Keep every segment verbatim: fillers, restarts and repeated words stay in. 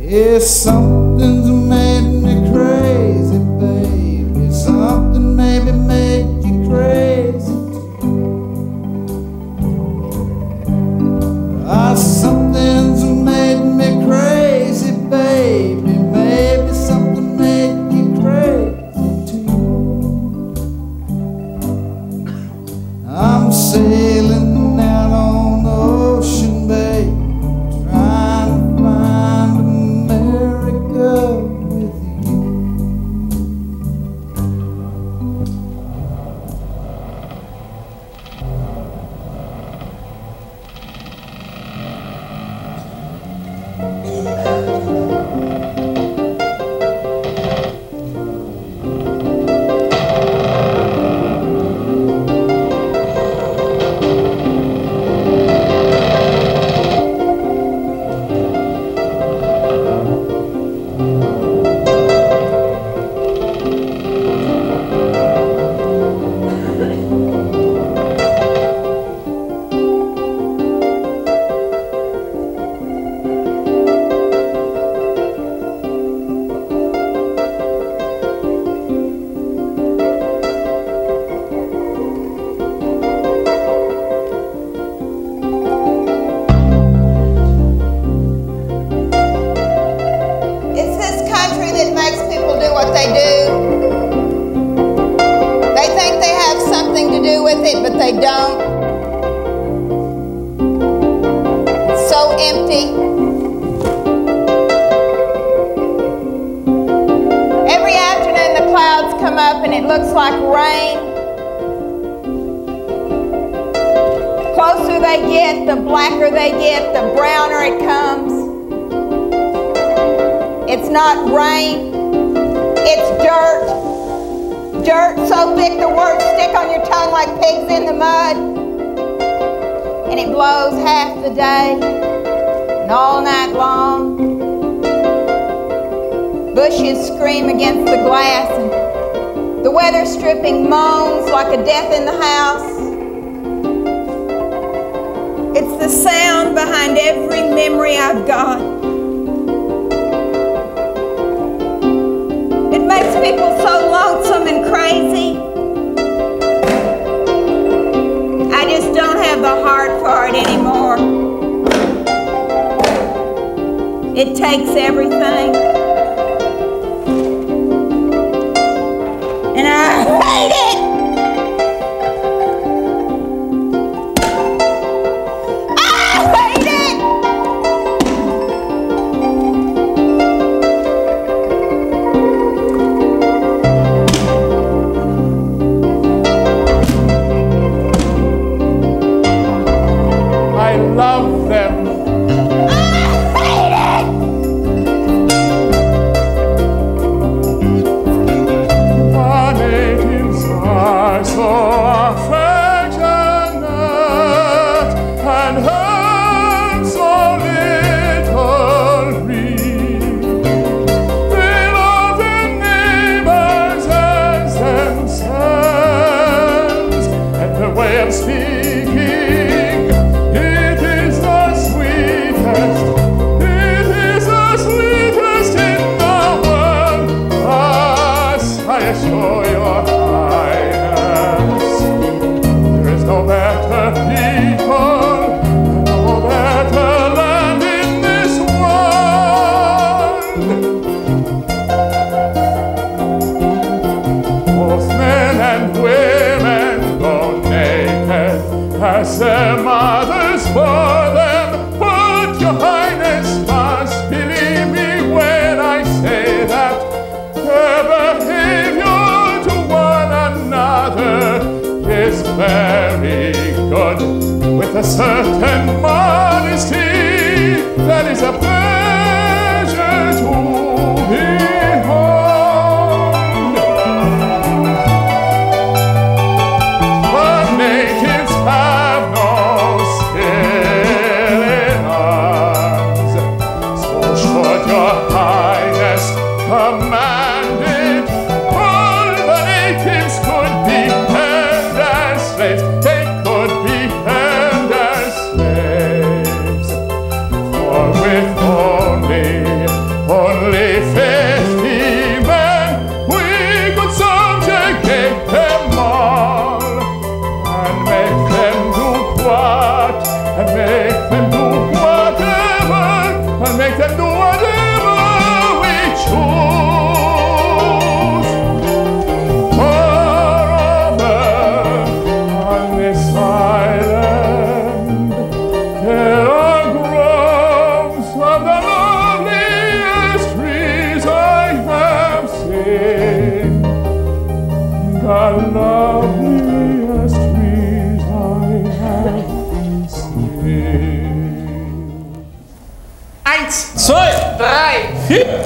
Yeah, something's made me crazy, baby. Something maybe made you crazy too. Ah, something's made me crazy, baby. Maybe something made you crazy too. I'm sailing out on the ocean, baby, trying to find America with you. Stripping moans like a death in the house. It's the sound behind every memory I've got. It makes people so lonesome and crazy. I just don't have the heart for it anymore. It takes everything. And I hate it! I hate it! I love them. A certain modesty that is a pleasure to behold. But natives have no skill in arms, so should your highness command it, all the natives could be held as slaves. They could be held as slaves, for with only loveliest trees I have seen. Eins, zwei, drei, vier.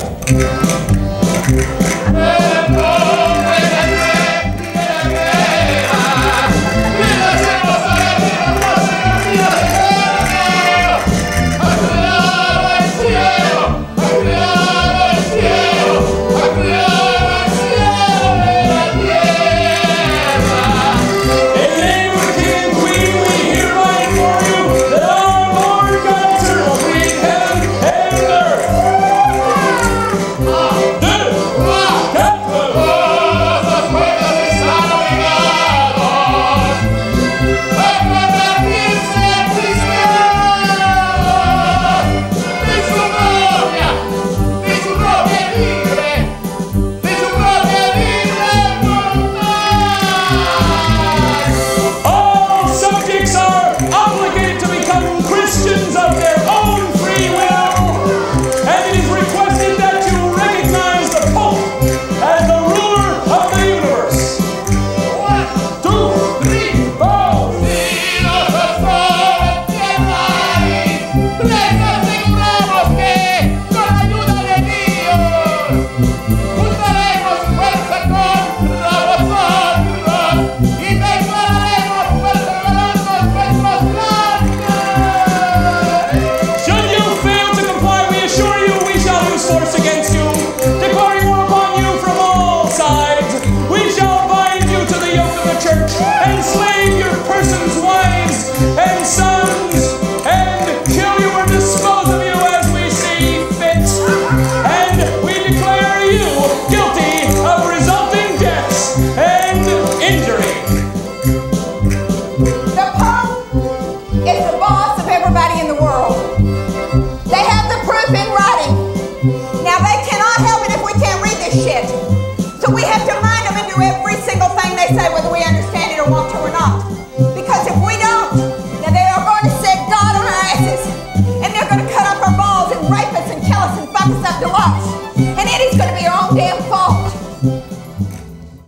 Damn